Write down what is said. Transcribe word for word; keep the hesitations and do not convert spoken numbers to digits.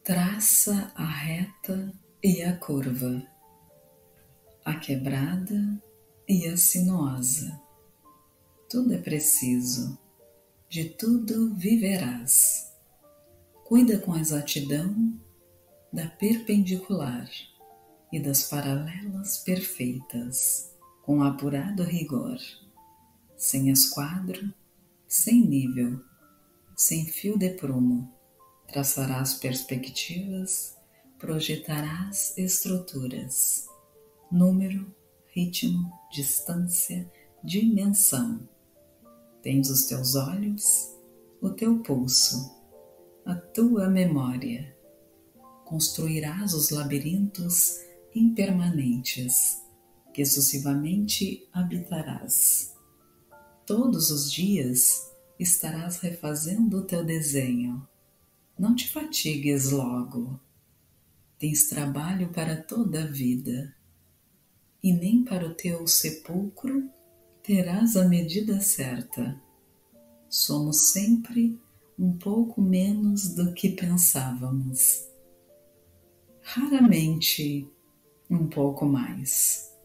Traça a reta e a curva, a quebrada e a sinuosa. Tudo é preciso, de tudo viverás. Cuida com exatidão da perpendicular e das paralelas perfeitas, com apurado rigor, sem esquadro, sem nível, sem fio de prumo. Traçarás perspectivas, projetarás estruturas, número, ritmo, distância, dimensão. Tens os teus olhos, o teu pulso, a tua memória. Construirás os labirintos impermanentes que sucessivamente habitarás. Todos os dias estarás refazendo o teu desenho. Não te fatigues logo. Tens trabalho para toda a vida, e nem para o teu sepulcro terás a medida certa. Somos sempre um pouco menos do que pensávamos. Raramente um pouco mais.